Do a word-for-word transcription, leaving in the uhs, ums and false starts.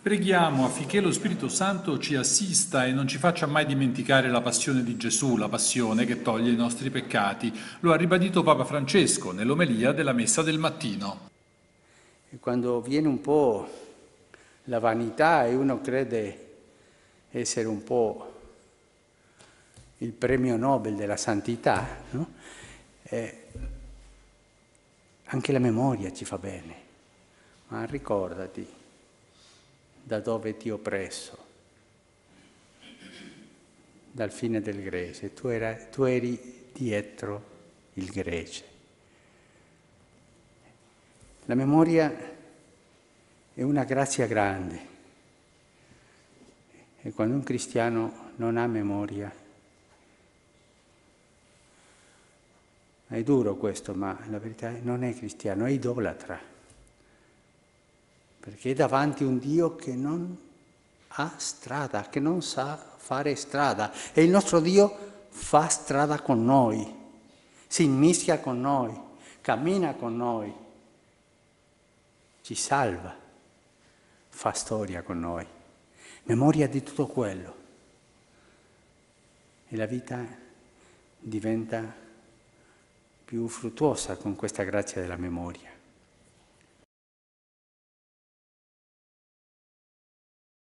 Preghiamo affinché lo Spirito Santo ci assista e non ci faccia mai dimenticare la passione di Gesù, la passione che toglie i nostri peccati. Lo ha ribadito Papa Francesco nell'omelia della Messa del mattino. E quando viene un po' la vanità e uno crede essere un po' il premio Nobel della santità, no? eh, anche la memoria ci fa bene. Ma ricordati da dove ti ho preso, dal fine del Grece. Tu, era, tu eri dietro il Grece. La memoria è una grazia grande e quando un cristiano non ha memoria, è duro questo, ma la verità è che non è cristiano, è idolatra. Perché è davanti un Dio che non ha strada, che non sa fare strada. E il nostro Dio fa strada con noi, si immischia con noi, cammina con noi, ci salva, fa storia con noi. Memoria di tutto quello. E la vita diventa più fruttuosa con questa grazia della memoria.